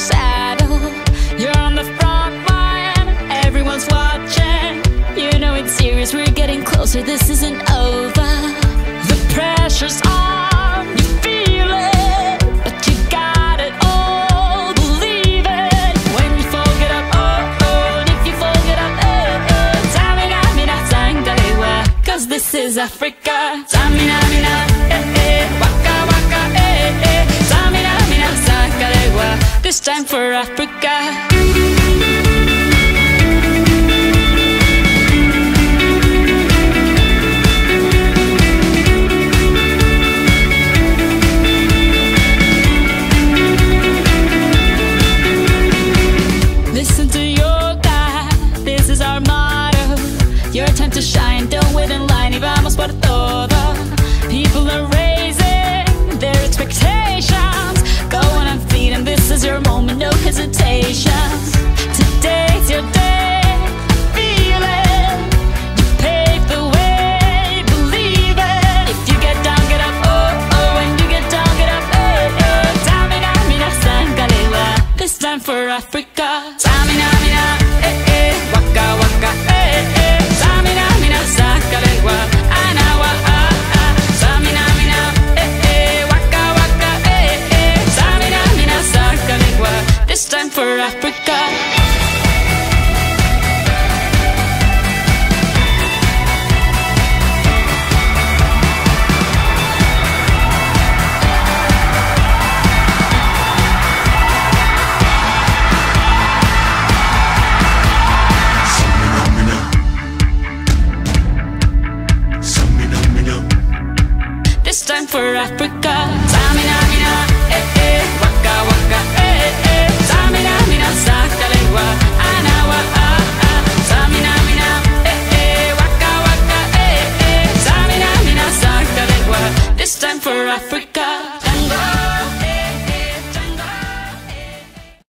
saddle. You're on the front line, everyone's watching. You know it's serious, we're getting closer, this isn't over. The pressure's on, you feel it, but you got it all, believe it. When you fall, get up, oh, oh, and if you fall, get up, oh, oh. Tamina, mina, sangalewa, 'cause this is Africa. Tamina, mina, eh, eh, waka, waka, eh, eh. Tamina, mina, sangalewa, this time for Africa. Listen to your God, this is our motto. Your time to shine, don't wait in line, y vamos por todo. People are raising their expectations. Go on and feed, and this is your moment, no hesitations. Today's your day, feel it. You pave the way, believe it. If you get down, get up, oh, oh. When you get down, get up, oh, oh. Tamina, mina, sangalewa, this time for Africa. Tamina, mina, eh, eh, waka, waka, eh, eh. Tamina, mina, sangalewa, anawa, ah, ah. Tamina, mina, eh, eh, waka, waka, eh, eh. Tamina, mina, sangalewa, this time for Africa. This time for Africa. Tamina, mina, eh, eh, waka, waka, eh, eh. Tamina, mina, sangalewa, anawa, ah, ah. Tamina, mina, eh, eh, waka, waka, eh, eh. Tamina, mina, sangalewa, this time for Africa.